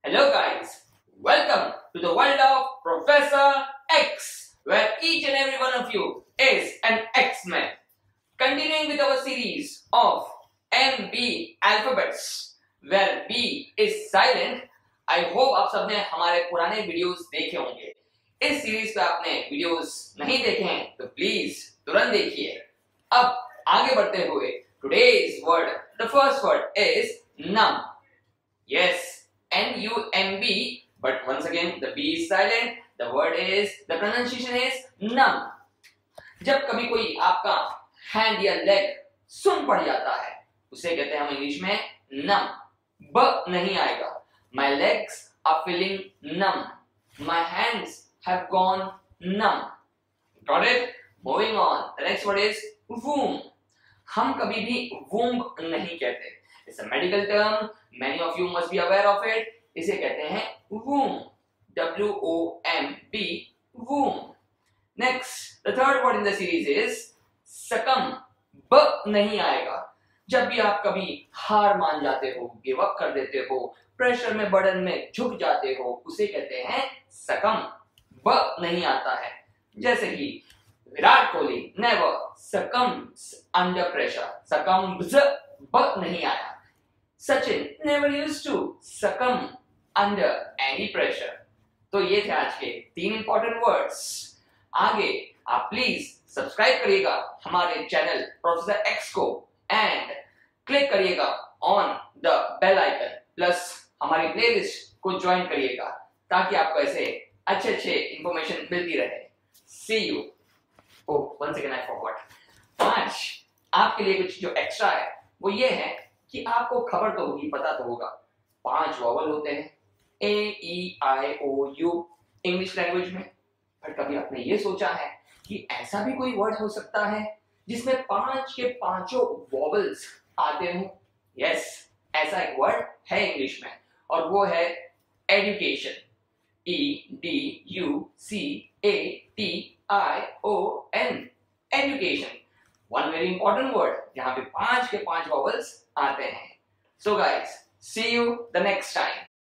Hello guys, welcome to the world of Professor X, where each and every one of you is an X-Man. Continuing with our series of MB alphabets, where B is silent. I hope आप सबने हमारे पुराने videos देखे होंगे. इस series पे आपने videos नहीं देखे हैं तो प्लीज तुरंत देखिए. अब आगे बढ़ते हुए, today's word, the first word is numb. Yes, N-U-M-B, but once again the B is silent. The word is, the pronunciation is numb. जब कभी कोई आपका हैंड या लेग सुन पड़ जाता है उसे कहते हैं हम इंग्लिश में numb. ब नहीं आएगा. My legs are feeling numb. My hands have gone numb. Got it? Moving on. The next word is womb. हम कभी भी womb नहीं कहते. It's a medical term. Many of you must be aware of it. इसे कहते हैं womb. W-O-M-B. Womb. Next, the third word in the series is succumb. ब नहीं आएगा. जब भी आप कभी हार मान जाते हो, गिव अप कर देते हो, प्रेशर में, बर्डन में झुक जाते हो, उसे कहते हैं succumb. ब नहीं आता है. जैसे कि Virat Kohli never succumbs under pressure. Succumbs ब नहीं आया. Sachin never used to succumb under any pressure. तो ये थे आज के 3 इंपॉर्टेंट वर्ड्स. आगे आप प्लीज सब्सक्राइब करिएगा हमारे चैनल प्रोफेसर एक्स को एंड क्लिक करिएगा on the bell icon, plus हमारी प्लेलिस्ट को ज्वाइन करिएगा ताकि आपको ऐसे अच्छे इंफॉर्मेशन मिलती रहे. See you. Oh, once again I forgot. आज आपके लिए कुछ जो एक्स्ट्रा है वो ये है कि आपको खबर तो होगी, पता तो होगा, 5 वॉवल होते हैं A-E-I-O-U इंग्लिश लैंग्वेज में. पर कभी आपने ये सोचा है कि ऐसा भी कोई वर्ड हो सकता है जिसमें 5 के 5 वॉवल्स आते हो? यस, ऐसा एक वर्ड है इंग्लिश में और वो है education. E-D-U-C-A-T-I-O-N. Education. One very important word यहाँ पे 5 के 5 vowels आते हैं. So guys, see you the next time.